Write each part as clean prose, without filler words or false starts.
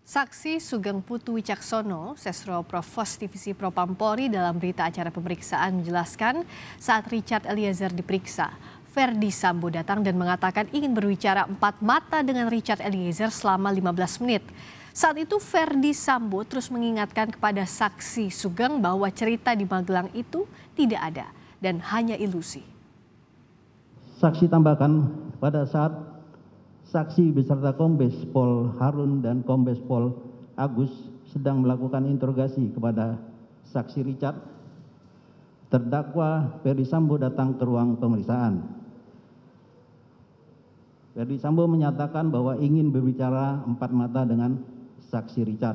Saksi Sugeng Putu Wicaksono, Sesro Provos Divisi Propam Polri dalam berita acara pemeriksaan menjelaskan saat Richard Eliezer diperiksa, Verdi Sambo datang dan mengatakan ingin berbicara empat mata dengan Richard Eliezer selama 15 menit. Saat itu Verdi Sambo terus mengingatkan kepada saksi Sugeng bahwa cerita di Magelang itu tidak ada dan hanya ilusi. Saksi tambahkan pada saat saksi beserta Kombes Pol Harun dan Kombes Pol Agus sedang melakukan interogasi kepada saksi Richard, terdakwa Verdi Sambo datang ke ruang pemeriksaan. Verdi Sambo menyatakan bahwa ingin berbicara empat mata dengan saksi Richard.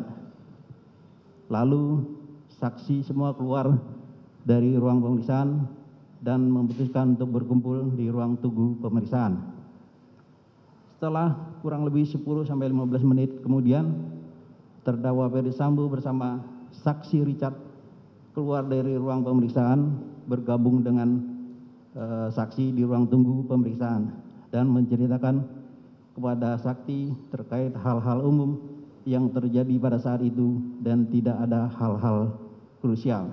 Lalu saksi semua keluar dari ruang pemeriksaan dan memutuskan untuk berkumpul di ruang tunggu pemeriksaan. Setelah kurang lebih 10-15 menit kemudian, terdakwa Verdi Sambo bersama saksi Richard keluar dari ruang pemeriksaan bergabung dengan saksi di ruang tunggu pemeriksaan dan menceritakan kepada saksi terkait hal-hal umum yang terjadi pada saat itu dan tidak ada hal-hal krusial.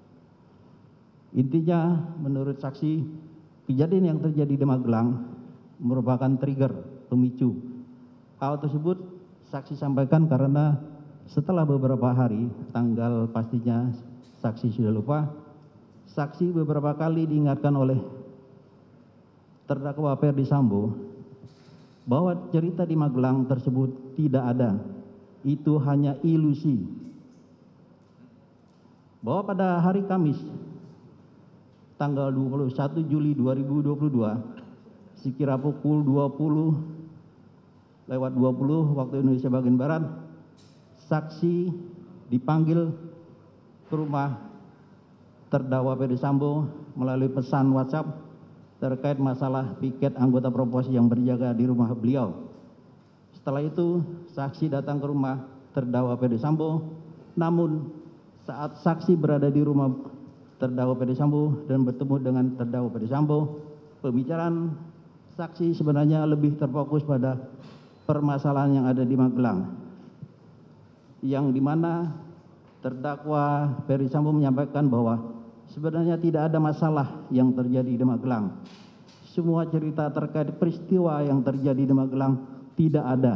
Intinya menurut saksi, kejadian yang terjadi di Magelang merupakan trigger pemicu. Hal tersebut saksi sampaikan karena setelah beberapa hari, tanggal pastinya saksi sudah lupa, saksi beberapa kali diingatkan oleh terdakwa Verdi Sambo bahwa cerita di Magelang tersebut tidak ada, itu hanya ilusi. Bahwa pada hari Kamis tanggal 21 Juli 2022 sekira pukul 20:20 waktu Indonesia bagian Barat, saksi dipanggil ke rumah terdakwa Verdi Sambo melalui pesan WhatsApp terkait masalah piket anggota Provos yang berjaga di rumah beliau. Setelah itu saksi datang ke rumah terdakwa Verdi Sambo, namun saat saksi berada di rumah terdakwa Verdi Sambo dan bertemu dengan terdakwa Verdi Sambo, pembicaraan saksi sebenarnya lebih terfokus pada permasalahan yang ada di Magelang, yang dimana terdakwa Verdi Sambo menyampaikan bahwa sebenarnya tidak ada masalah yang terjadi di Magelang. Semua cerita terkait peristiwa yang terjadi di Magelang tidak ada.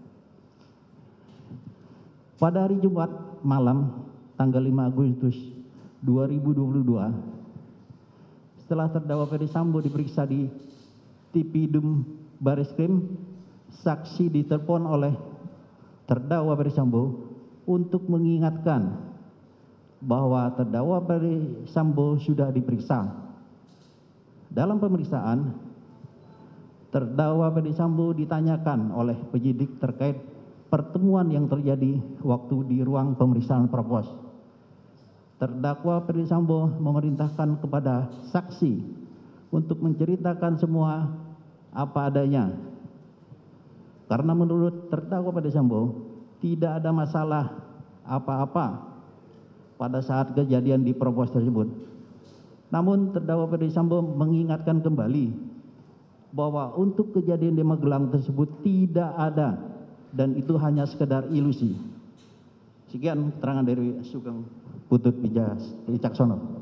Pada hari Jumat malam tanggal 5 Agustus 2022, setelah terdakwa Verdi Sambo diperiksa di Tipidum Bareskrim, saksi ditelepon oleh terdakwa Verdi Sambo untuk mengingatkan bahwa terdakwa Verdi Sambo sudah diperiksa. Dalam pemeriksaan, terdakwa Verdi Sambo ditanyakan oleh penyidik terkait pertemuan yang terjadi waktu di ruang pemeriksaan Provos. Terdakwa Verdi Sambo memerintahkan kepada saksi untuk menceritakan semua apa adanya. Karena menurut terdakwa Verdi Sambo tidak ada masalah apa-apa pada saat kejadian di Provos tersebut. Namun terdakwa Verdi Sambo mengingatkan kembali bahwa untuk kejadian di Magelang tersebut tidak ada dan itu hanya sekedar ilusi. Sekian keterangan dari Sugeng Putu Wicaksono.